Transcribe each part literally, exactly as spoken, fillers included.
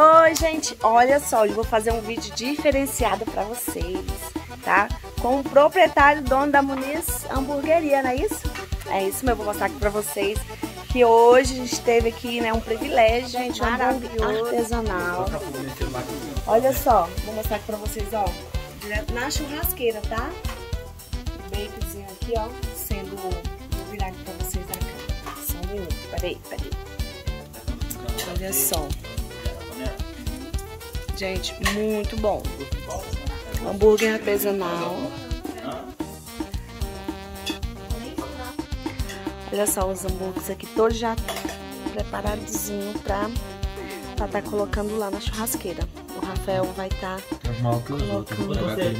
Oi, gente, olha só, eu vou fazer um vídeo diferenciado pra vocês, tá? Com o proprietário, dono da Muniz Hamburgueria, não é isso? É isso mesmo, eu vou mostrar aqui pra vocês que hoje a gente teve aqui, né, um privilégio, gente, um hambúrguer artesanal. Olha só, vou mostrar aqui pra vocês, ó, direto na churrasqueira, tá? O baconzinho aqui, ó, sendo, vou virar aqui pra vocês na câmera. Só um minuto, peraí, peraí. Olha só. Gente, muito bom. Hambúrguer artesanal. Olha só os hambúrgueres aqui, todos já preparadozinho pra estar tá colocando lá na churrasqueira. O Rafael vai estar tá colocando.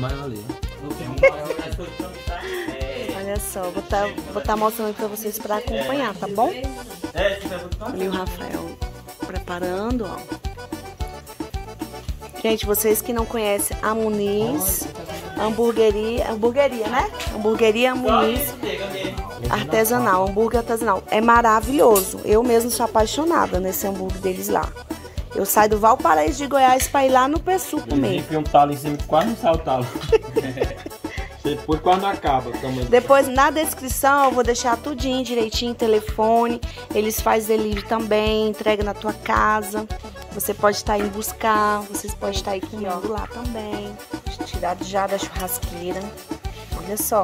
Olha só, vou estar tá, vou tá mostrando pra vocês pra acompanhar, tá bom? E o Rafael preparando, ó. Gente, vocês que não conhecem a Muniz Hamburgueria, hamburgueria, né? Hamburgueria Muniz artesanal, hambúrguer artesanal. É maravilhoso. Eu mesmo sou apaixonada nesse hambúrguer deles lá. Eu saio do Valparaíso de Goiás para ir lá no Pessu comer. Tem um talo em cima que quase não sai o talo. Depois quase não acaba. Depois na descrição eu vou deixar tudinho direitinho, telefone. Eles fazem delivery também, entrega na tua casa. Você pode estar indo buscar, vocês podem estar aí comendo lá também. Tirado já da churrasqueira. Olha só.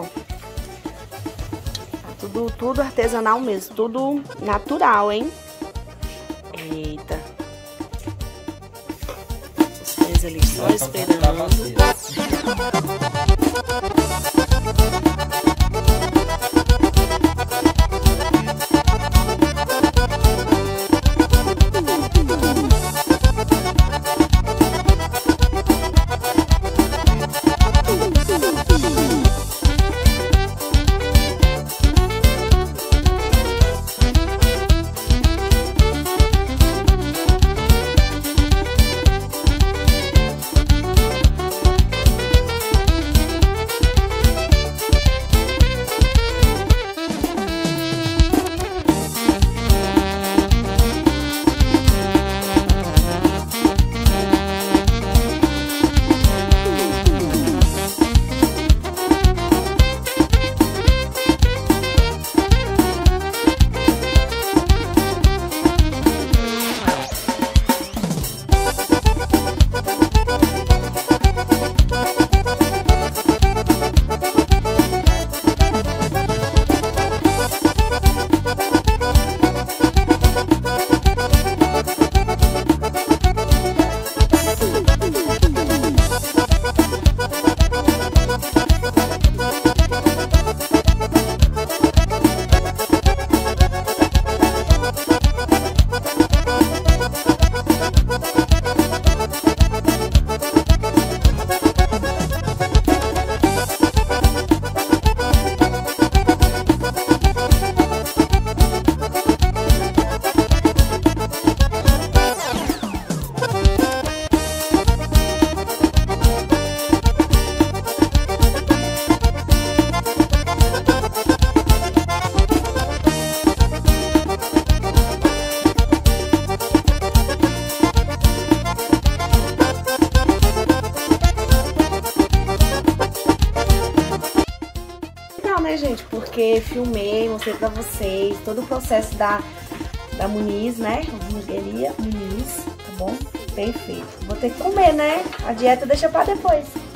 Tá tudo, tudo artesanal mesmo, tudo natural, hein? Eita. Vocês ali só esperando. Né, gente, porque filmei, mostrei pra vocês todo o processo da, da Muniz, né, hamburgueria Muniz, tá bom? Bem feito. Vou ter que comer, né, a dieta deixa pra depois.